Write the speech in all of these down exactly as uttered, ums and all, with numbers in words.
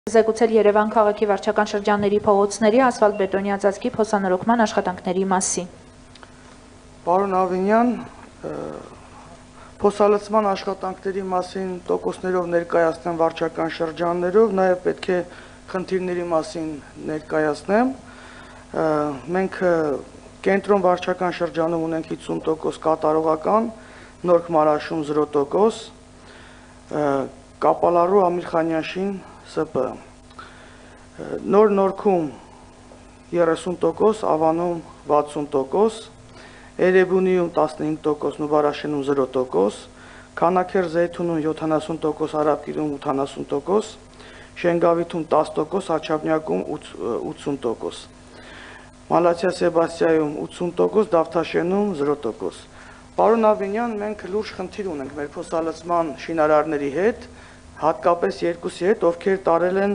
Զեկուցել Երևան քաղաքի վարչական շրջանների փողոցների ասֆալտբետոնյա ծածկի փոսանորոգման աշխատանքների մասին։ Պարոն Ավինյան, փոսալցման աշխատանքների մասին տոկոսներով ներկայացնեմ վարչական շրջաններով, նաև պետք է խնդիրների մասին ներկայացնեմ։ Մենք կենտրոն վարչական շրջանում ունենք հիսուն տոկոս կատարողական, Նորք Մարաշում զրո տոկոս, Կապալառու Ամիրխանյաշին ՍՊ, Նոր Նորքում երեսուն տոկոս, Ավանում վաթսուն տոկոս, Էրեբունիում տասնհինգ տոկոս, Նուբարաշենում զրո տոկոս, Քանաքեր Զեյթունում յոթանասուն տոկոս, Արաբկիրում ութանասուն տոկոս, Շենգավիթում տասը տոկոս, Աչափնյակում ութսուն տոկոս, Մալաթիա Սեբաստիայում ութսուն տոկոս, Դավթաշենում զրո տոկոս։ Պարոն Ավինյան, մենք լուրջ խնդիր ունենք մեր փոսալցման շինարարների հետ, հատկապես երկուսի հետ, ովքեր տարել են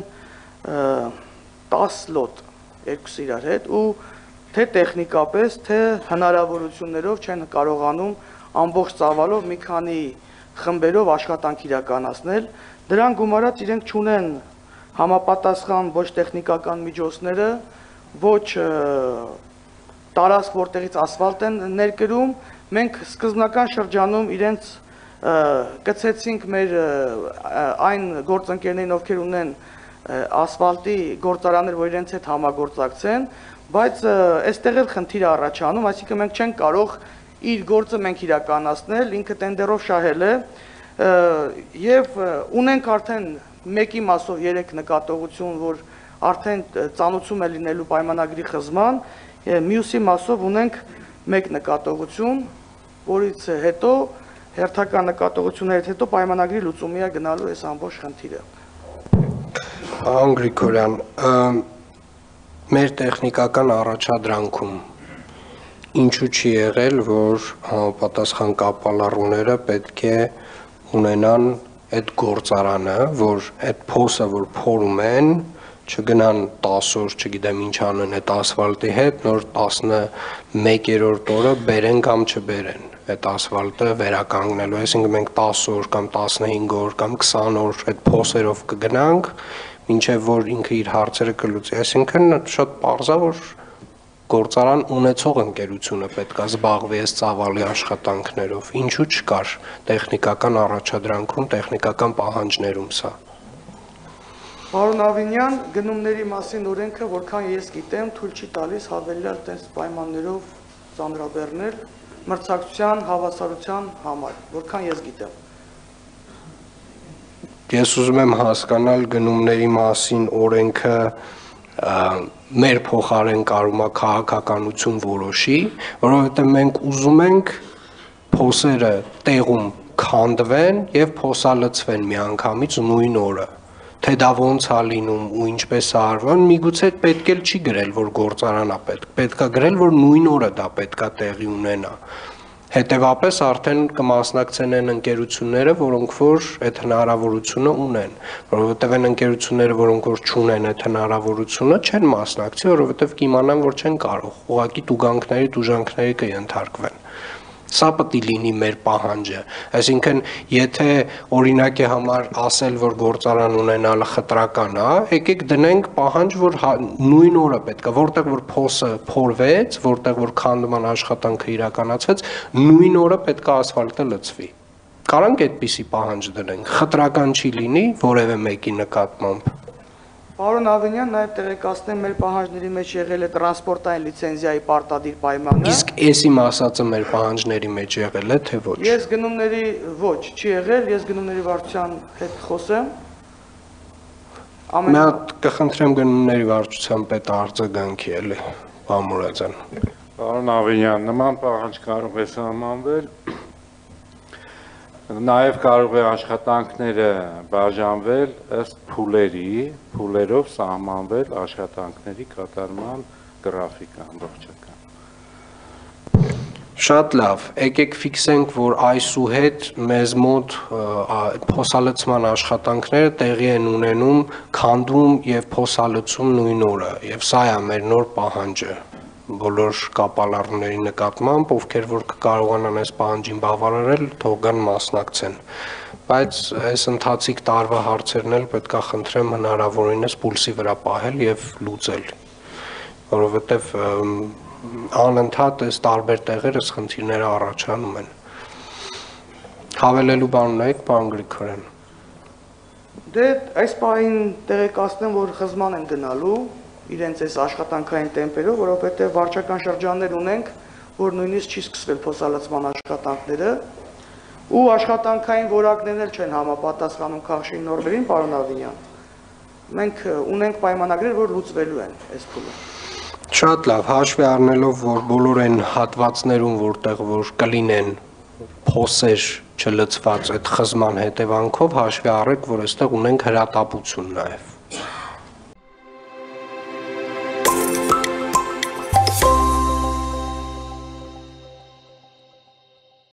տասը լոտ երկուսի իրար հետ ու թե տեխնիկապես, թե հնարավորություններով չեն կարողանում ամբողջ ծավալով մի քանի խմբերով աշխատանք իրականացնել, դրան գումարած իրենք չունեն համապատասխան ոչ տեխնիկական միջոցները, ոչ տարածք, որտեղից ասֆալտ են ներկրում, մենք սկզբնական շրջանում իրենց կցեցինք մեր այն գործընկերներին, ովքեր ունեն ասֆալտի գործարաններ, որ իրենց հետ համագործակցեն, բայց այստեղ էլ խնդիր առաջանում, այսինքն մենք չենք կարող իր գործը մենք իրականացնել, ինքը տենդերով շահել է եւ ունենք արդեն մեկի մասով երեք նկատողություն, որ արդեն ծանուցում է լինելու պայմանագրի խզման, մյուսի մասով ունենք մեկ նկատողություն, որից հետո հերթական նկատողություններից հետո պայմանագրի լուծումի է գնալու այս ամբողջ խնդիրը։ Պարոն Գրիգորյան, մեր տեխնիկական առաջադրանքում ինչու չի եղել, որ համապատասխան կապալառուները պետք է ունենան այդ գործարանը, որ այդ փոսը, որ փորում են, չգնան տասը օր, չգիտեմ ինչ անեն այդ ասֆալտի հետ, նոր տասնմեկերորդ օրը բերեն կամ չբերեն այդ ասֆալտը վերականգնելու, այսինքն մենք տասը օր կամ տասնհինգ օր կամ քսան օր այդ փոսերով կգնանք, մինչև որ ինքը իր հարցերը կլուծի, այսինքն շատ պարզ է, որ գործարան ունեցող ընկերությունը պետք է զբաղվի այս ծավալի աշխատանքներով, ինչու չկար տեխնիկական առաջադրանքում, տեխնիկական պահանջներում սա։ Պարոն Ավինյան, գնումների մասին օրենքը, որքան ես գիտեմ, թույլ չի տալիս հավելյալ տես պայմաններով ծանրաբեռնել մրցակցության, հավասարության համար, որքան ես գիտեմ։ Ես ուզում եմ հասկանալ գնումների մասին օրենքը մեր փոխարեն կարում է քաղաքականություն որոշի, որովհետև մենք ուզում ենք փոսերը տեղում քանդվեն եւ փոսալցվեն միանգամից նույն օրը։ Թե դա ոնց է լինում ու ինչպես է արվում, միգուցե պետք էլ չի գրել, որ գործարանա պետք, պետք է գրել, որ նույն օրը դա պետք է տեղի ունենա։ Հետևապես արդեն կմասնակցեն են ընկերությունները, որոնք որ այդ հնարավորությունը ունեն, որովհետև այն ընկերությունները, որոնք որ չունեն այդ հնարավորությունը, չեն մասնակցի, որովհետև կիմանան, որ չեն կարող, ուղղակի տուգանքների, տուժանքների կընթարկվեն։ Սա պետք է լինի մեր պահանջը, այսինքն եթե օրինակի համար ասել, որ գործարան ունենալը խտրական է, եկեք դնենք պահանջ, որ նույն օրը պետք է, որտեղ որ փոսը փորվեց, որտեղ որ քանդման աշխատանքը իրականացվեց, նույն օրը պետք է ասֆալտը լցվի։ Կարանք այդպիսի պահանջ դնենք, խտրական չի լինի որևէ մեկի նկատմամբ։ Պարոն Ավինյան, նաև տեղեկացնեմ, մեր պահանջների մեջ եղել է տրանսպորտային լիցենզիայի պարտադիր պայմանը։ Իսկ էս իմ ասածը մեր պահանջների մեջ եղել է, թե ոչ։ Ես գնումների ոչ, չի եղել, ես գնումների վարչության հետ խոսեմ։ Մի հատ կխնդրեմ գնումների վարչության պետ արձագանքի էլի, պարոն Մուրադյան։ Պարոն Ավինյան, նման պահանջ կարող է սահմանվել, նաև կարող է աշխատանքները բաժանվել ըստ փուլերի, փուլերով սահմանվել աշխատանքների կատարման գրաֆիկ ամբողջական։ Շատ լավ, եկեք ֆիքսենք, որ այսուհետ մեզ մոտ փոսալցման աշխատանքները տեղի են ունենում, քանդում եւ փոսալցում նույն օրը, եւ սա է մեր նոր պահանջը։ Բոլոր կապալառուների նկատմամբ, ովքեր որ կարողանան այս պահանջին բավարարել, թող գան մասնակցեն։ Բայց այս ընթացիկ տարվա հարցերն էլ պետք է խնդրեմ հնարավորինս պուլսի վրա պահել եւ լուծել, որովհետեւ անընդհատ այս տարբեր տեղերս խնդիրները առաջանում են։ Հավելելու բան ունեք, պարոն Գրիգորյան։ Դե այս պահին տեղեկացնեմ, որ խզման են գնալու իրենց այս աշխատանքային տեմպերով, որովհետեւ վարչական շրջաններ ունենք, որ նույնիսկ չի սկսվել փոսալացման աշխատանքները, ու աշխատանքային որակներն էլ չեն համապատասխանում քաղաքային նորմերին, պարոն Ավինյան։ Մենք ունենք պայմանագրեր, որ լուծվելու են այս փուլը։ Շատ լավ, հաշվի առնելով, որ բոլոր այն հատվածներում, որտեղ որ կլինեն փոսեր չլծված այդ խզման հետևանքով, հաշվի առեք, որ այստեղ ունենք հրատապություն նաև։